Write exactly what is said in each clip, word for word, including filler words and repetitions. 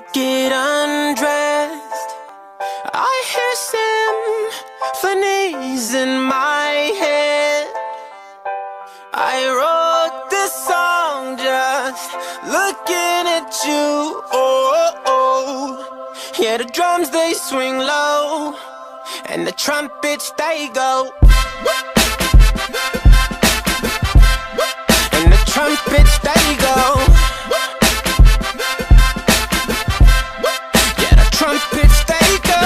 get undressed, I hear symphonies in my head. I wrote this song just looking at you. Oh, oh. Yeah, the drums they swing low, and the trumpets they go. And the trumpets they go. Yeah, the trumpets they go.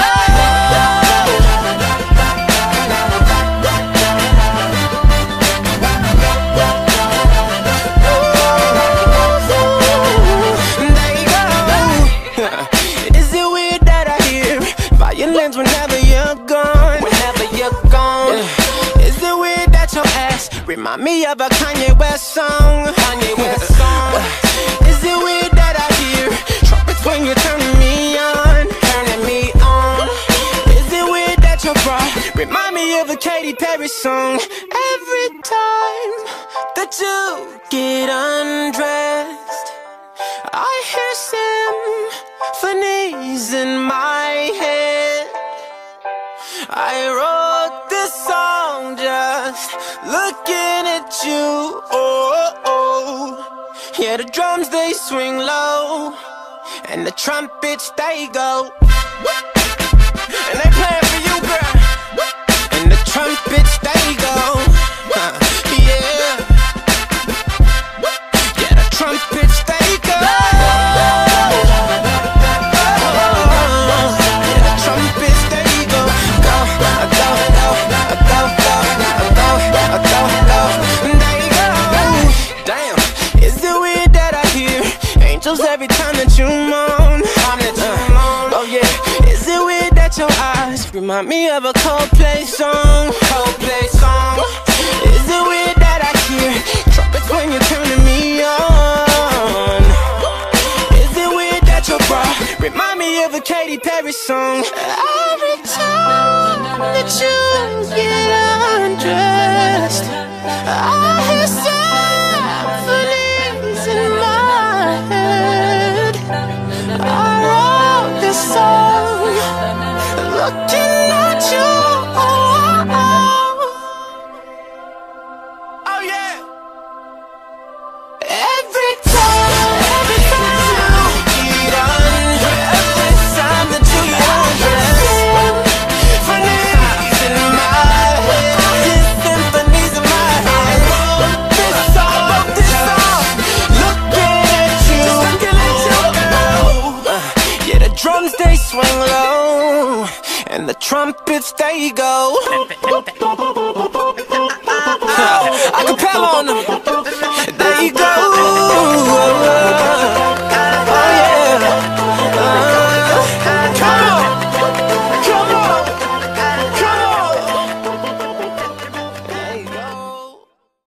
Is it weird that I hear violins whenever you're gone? Whenever you're gone. Yeah. Is it weird that your ass remind me of a Kanye West song? Kanye West song. Is it weird that I hear trumpets when you're turning me on? Turning me on. Is it weird that your bra remind me of a Katy Perry song? Every time that you get undressed, I hear symphonies in my head. I wrote this song just looking at you. Oh, oh. Yeah, the drums they swing low, and the trumpets they go. And they playing for you, girl. And the trumpets they go. Huh. Yeah. Yeah, the trumpets they go. Every time that you moan, time that you moan. Oh yeah. Is it weird that your eyes remind me of a Coldplay song? Coldplay song. Is it weird that I hear trumpets when you're turning me on? Is it weird that your bra remind me of a Katy Perry song? Every time that you get undressed, I hear symphonies in my head. I wrote this song looking at you. Oh, oh. Oh yeah. Every time, every time you get undressed, every time that you get undressed, symphonies in my head, symphonies in my head. I wrote this song, I wrote this song looking at you. Looking at you, girl. Uh, yeah, the drums they swing low, and the trumpets they go. I can on them.